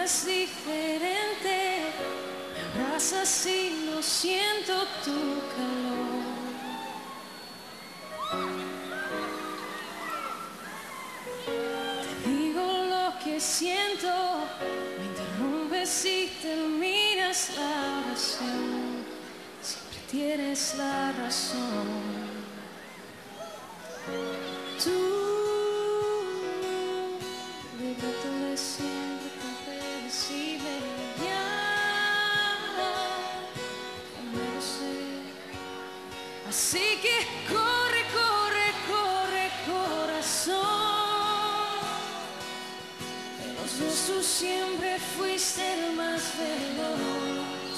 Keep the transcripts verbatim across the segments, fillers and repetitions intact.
miras diferente, me abrazas y no siento tu calor. Te digo lo que siento, me interrumpes y terminas la oración. Siempre tienes la razón. Tú, libreto de siempre tan predecible, ya, ya me lo sé. Así que corre, corre, corre, corazón. De los dos tú siempre fuiste el más veloz.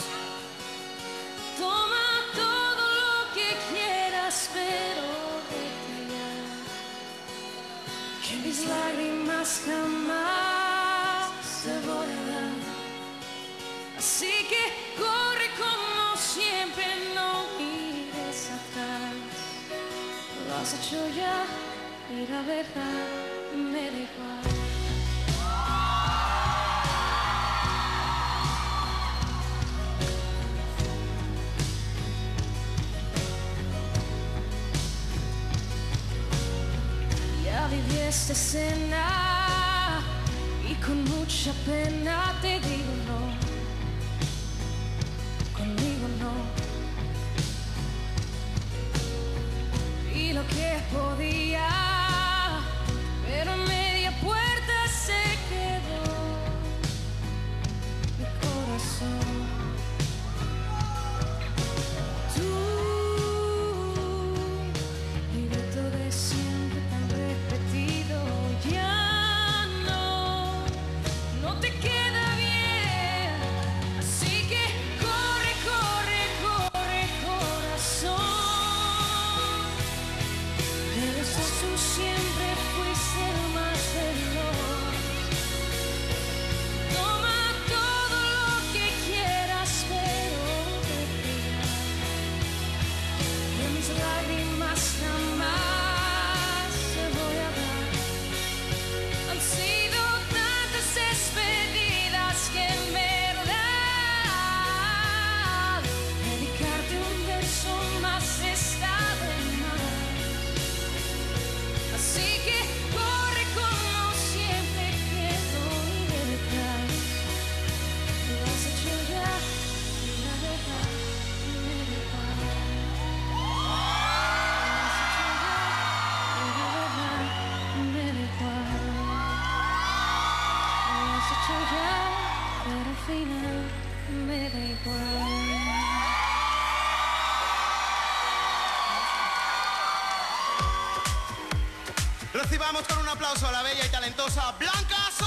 Toma todo lo que quieras, pero que mis lágrimas jamás te voy a dar. Así que corre como siempre, no mires atrás. Lo has hecho ya y la verdad me da igual. Viví esta escena y con mucha pena te digo no, conmigo no. Y lo que podía, pero en media puerta se quedó mi corazón. Siempre fuiste el más veloz. Toma todo lo que quieras, pero recuerda que mis lágrimas jamás te voy a dar. Han sido tantas despedidas que en verdad dedicarte un verso más está de más. Así que corre como siempre, que doy detrás. Lo has hecho ya y la verdad me da igual. Lo has hecho ya y la verdad me da igual. Lo has hecho ya, pero al final me da igual. Recibamos con un aplauso a la bella y talentosa Blanca Soto.